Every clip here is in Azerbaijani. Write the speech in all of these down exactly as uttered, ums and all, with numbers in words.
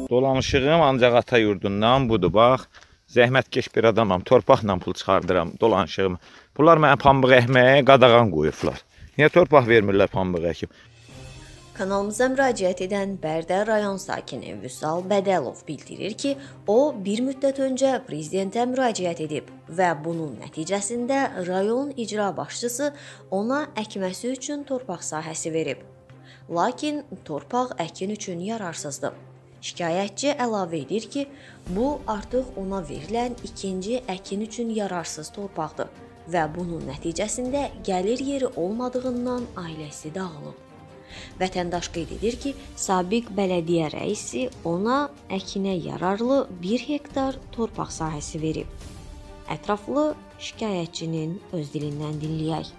Dolanışığım ancaq ata yurdundan budur, bax. Zəhmətkeş bir adamam, torpaqla pul çıxardıram, dolanışığım. Bunlar mənə pambıq əkməyə qadağan qoyublar. Niyə torpaq vermirlər pambıq əkim? Kanalımıza müraciət edən Bərdə rayon sakini Vüsal Bədəlov bildirir ki, o bir müddət öncə prezidentə müraciət edib və bunun nəticəsində rayon icra başçısı ona əkməsi üçün torpaq sahəsi verib. Lakin torpaq əkin üçün yararsızdır. Şikayətçi əlavə edir ki, bu artıq ona verilən ikinci əkin üçün yararsız torpaqdır və bunun nəticəsində gəlir yeri olmadığından ailəsi dağılıb. Vətəndaş qeyd edir ki, sabiq bələdiyyə rəisi ona əkinə yararlı bir hektar torpaq sahəsi verib. Ətraflı şikayətçinin öz dilindən dinləyək.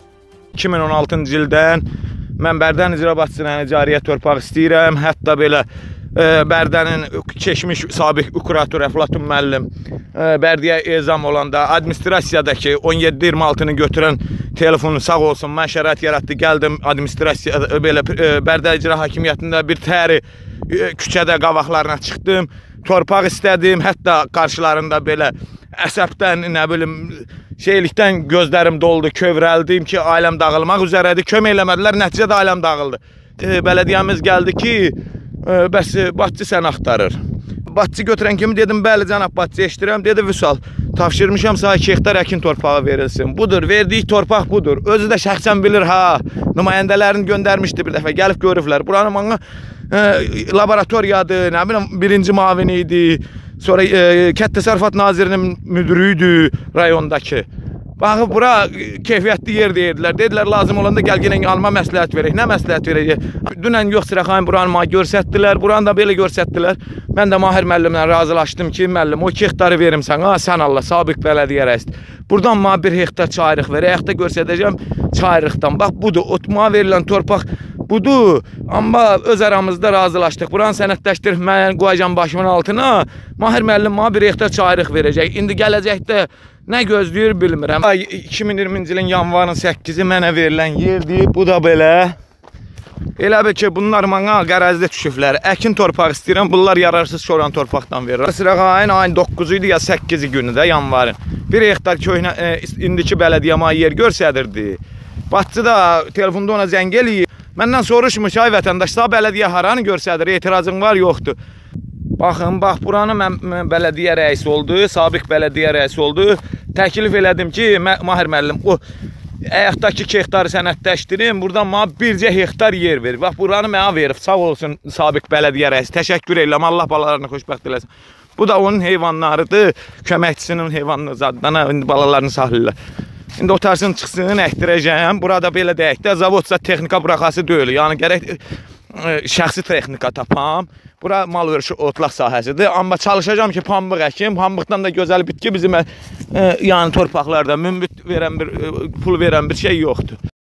iki min on altıncı ildən mən Bərdənin icra başçısına icariyə torpaq istəyirəm. Hətta belə e, Bərdənin keçmiş sabiq kurator Əflatun müəllim e, Bərdiyə ezam olanda administrasiyadakı on yeddi iyirmi altını götürən telefonu sağ olsun, mən şərait yaratdı, gəldim administrasiya belə e, Bərdə icra hakimiyyətində bir təri e, küçədə qavaqlarına çıxdım, torpaq istədim, hətta qarşılarında belə əsəbdən, nə bilim, şeylikdən gözlərim doldu, kövrəldim ki, ailəm dağılmaq üzərədir, kömək eləmədilər, nəticədə ailəm dağıldı. E, Bələdiyyəmiz gəldi ki, e, bəs başçı sən axtarır. Başçı götürən kimi dedim, bəli cənab başçı eşdirəm, dedi Vüsal, tapşırmışam sağ iki hektar əkin torpağı verilsin. Budur, verdiyi torpaq budur. Özü də şəxsən bilir, ha, nümayəndələrini göndərmişdi bir dəfə, gəlib görüblər. Buranın bana e, laboratoriyadır, nə bilim, birinci mavini idi. Sonra e, Kənd Təsərrüfat Nazirinin müdürü idi rayondakı. Baxıb, bura keyfiyyətli yer deyirlər. Dedilər, lazım olanda gəl gələn alma məsləhət verək. Nə məsləhət verək? Dünən yox Sıraqayın buranı mənə görsətdilər, buranı da belə görsətdilər. Mən də Mahir müəllimlə razılaşdım ki, müəllim, o iki hektarı verim sənə, sən Allah, sabiq bələdiyyə rəisi. Buradan mənə bir hektar çayrıq ver, ayaqda görsədəcəm çayrıqdan. Bax, budur, otma verilən torpaq budur, amma öz aramızda razılaşdıq. Buranı sənədləşdirib mən qoyacam başımın altına. Mahir müəllim mənə bir hektar çayrıq verəcək. İndi gələcəkdə nə gözləyir bilmirəm. iki min iyirminci ilin yanvarın səkkizi mənə verilən yerdir. Bu da belə. Elə bil ki, bunlar mənə qərəzdə düşüblər. Əkin torpaq istəyirəm. Bunlar yararsız şoran torpaqdan verir. Sıraqayın ayın dokkuzu idi ya səkkizi günü də yanvarın. Bir hektar köhnə e, indiki bələdiyyəmə yer görsədirdi. Başçı da telefonda ona zəng eləyir. Məndən soruşmuş, ay vətəndaş, sağ bələdiyyə haranı görsədir, etirazın var, yoxdur. Baxın, bax, buranı mən, mən bələdiyyə rəisi oldu, sabiq bələdiyyə rəisi oldu. Təklif elədim ki, Mahir müəllim, o ayaqdakı iki hektarı sənədləşdirin, buradan mənə bircə hektar yer verir. Bax, buranı mənə verib, sağ olsun sabiq bələdiyyə rəisi, təşəkkür edirəm, Allah balalarını xoşbəxt eləsin. Bu da onun heyvanlarıdır, köməkçisinin heyvanları zadına, indi balalarını saxlayırlar. İndi otarsın, çıxsın, əkdirəcəm. Burada belə deyək də, zavodsa texnika buraxası deyil. Yəni, gərək e, şəxsi texnika tapam. Bura mal verişi otlaq sahəsidir. Amma çalışacağım ki, pambıq əkim. Pambıqdan da gözəl bitki bizim e, yəni torpaqlarda münbit verən bir, e, pul verən bir şey yoxdur.